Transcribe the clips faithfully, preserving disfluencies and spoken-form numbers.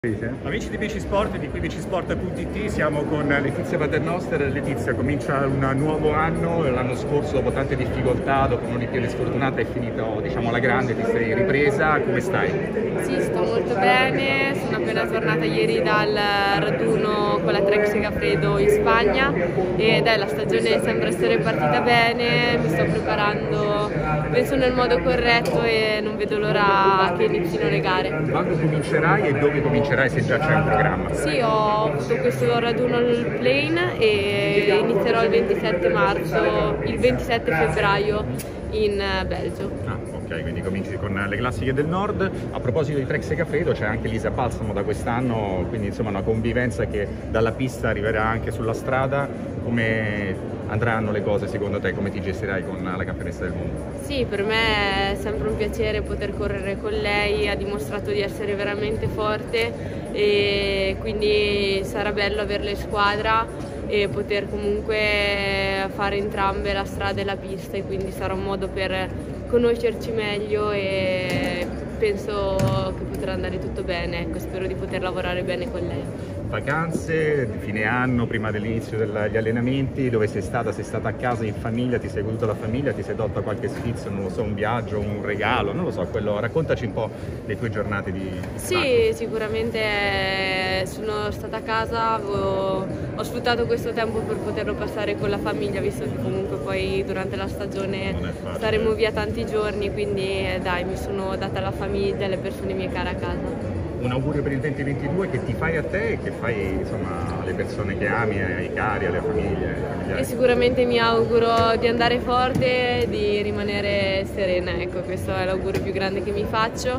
Amici di Bicisport, di qui Bicisport punto it, siamo con Letizia Paternoster. Letizia, comincia un nuovo anno. L'anno scorso, dopo tante difficoltà, dopo un'Olimpiade sfortunata, è finito, diciamo, alla grande, ti sei ripresa. Come stai? Sì, sto molto bene, sono appena tornata ieri dal raduno con la Trek Segafredo in Spagna e dai, la stagione sembra essere partita bene, mi sto preparando, penso nel modo corretto e non vedo l'ora che inizino le gare. Quando comincerai e dove comincerai, se già c'è un programma? Sì, ho avuto questo raduno al plane e inizierò il ventisette marzo, il ventisette febbraio in Belgio. Ah, ok, quindi cominci con le classiche del nord. A proposito di Trek Segafredo, c'è anche Lisa Balsamo da quest'anno, quindi insomma una convivenza che dalla pista arriverà anche sulla strada. Come andranno le cose secondo te? Come ti gestirai con la campionessa del mondo? Sì, per me è sempre un piacere poter correre con lei, ha dimostrato di essere veramente forte e quindi sarà bello averla in squadra e poter comunque fare entrambe la strada e la pista, e quindi sarà un modo per conoscerci meglio e penso che potrà andare tutto bene. Ecco, spero di poter lavorare bene con lei. Vacanze, fine anno, prima dell'inizio degli allenamenti, dove sei stata? Sei stata a casa in famiglia, ti sei goduta la famiglia, ti sei tolta qualche sfizio, non lo so, un viaggio, un regalo, non lo so, quello, raccontaci un po' le tue giornate di Sì, sacco. sicuramente sono stata a casa, ho, ho sfruttato questo tempo per poterlo passare con la famiglia, visto che comunque poi durante la stagione staremo via tanti giorni, quindi eh, dai, mi sono data alla famiglia e alle persone mie care a casa. Un augurio per il duemilaventidue che ti fai a te e che fai insomma alle persone che ami, ai cari, alle famiglie, ai familiari. E sicuramente mi auguro di andare forte, di rimanere serena, ecco, questo è l'augurio più grande che mi faccio,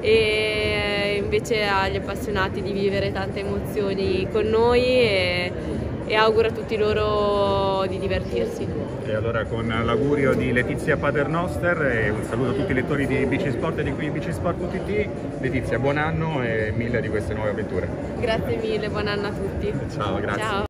e invece agli appassionati di vivere tante emozioni con noi e, e auguro a tutti loro di divertirsi. E allora con l'augurio di Letizia Paternoster e un saluto a tutti i lettori di Bicisport e di qui Bicisport punto it. Letizia, buon anno e mille di queste nuove avventure. Grazie mille, buon anno a tutti. Ciao, grazie. Ciao.